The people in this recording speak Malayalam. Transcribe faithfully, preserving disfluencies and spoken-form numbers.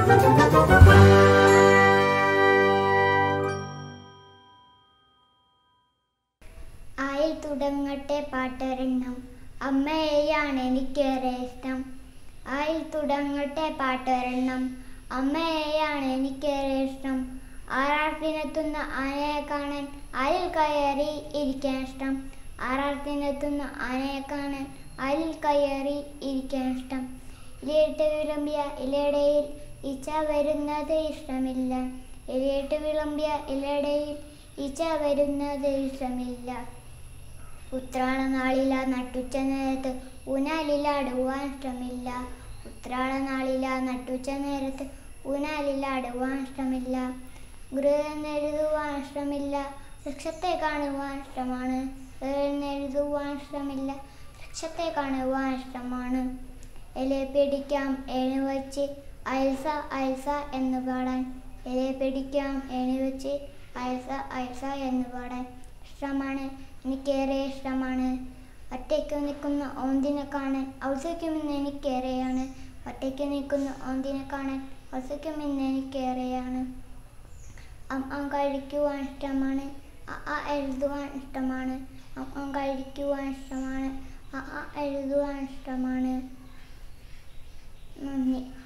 ആയിൽ തുടങ്ങട്ടെ പാട്ടൊരെണ്ണം, അമ്മയെയാണ് എനിക്കേറെ ഇഷ്ടം. ആയിൽ തുടങ്ങട്ടെ പാട്ടൊരെണ്ണം, അമ്മയെയാണ് എനിക്കേറെ ഇഷ്ടം. ആറാട്ടിനെത്തുന്ന ആനയെ കാണാൻ ആലിൽ കയറി ഇരിക്കാൻ ഇഷ്ടം. ആറാട്ടിനെത്തുന്ന ആനയെ കാണാൻ ആലിൽ കയറി ഇരിക്കാൻ ഇഷ്ടം. ഇലയിട്ട് വിളമ്പിയ ഇലയിടയിൽ ഈച്ച വരുന്നത് ഇഷ്ടമില്ല. ഇലയിട്ട് വിളമ്പിയ ഇലയിടയിൽ ഈച്ച വരുന്നത് ഇഷ്ടമില്ല. ഉത്രാട നാളില നട്ടുച്ച നേരത്ത് ഊനാലിലാടുവാൻ ഇഷ്ടമില്ല. ഉത്രാട നാളില നട്ടുച്ച നേരത്ത് ഊനാലിലാടുവാൻ ഇഷ്ടമില്ല. ഗൃഹെഴുതുവാൻ ഇഷ്ടമില്ല, വൃക്ഷത്തെ കാണുവാൻ ഇഷ്ടമാണ്. ഗൃഹെഴുതുവാൻ ഇഷ്ടമില്ല, വൃക്ഷത്തെ കാണുവാൻ ഇഷ്ടമാണ്. ഇല പിടിക്കാം ഏണി വച്ച് അയൽസ അയൽസ എന്ന് പാടാൻ. ഇല പിടിക്കാം ഏണി വച്ച് അയൽസ അയൽസ എന്ന് പാടാൻ ഇഷ്ടമാണ്, എനിക്കേറെ ഇഷ്ടമാണ്. ഒറ്റയ്ക്ക് നിൽക്കുന്ന ഓന്തിനെ കാണാൻ ഔത്സുക്യമെന്ന് എനിക്കേറെയാണ്. ഒറ്റയ്ക്ക് നിൽക്കുന്ന ഓന്തിനെ കാണാൻ ഔത്സുക്യമെന്ന് എനിക്കേറെയാണ്. അമ്മ കഴിക്കുവാൻ ഇഷ്ടമാണ്, അ ആ എഴുതുവാൻ ഇഷ്ടമാണ്. അമ്മ കഴിക്കുവാൻ ഇഷ്ടമാണ്, അ ആ എഴുതുവാൻ ഇഷ്ടമാണ്. നന്ദി.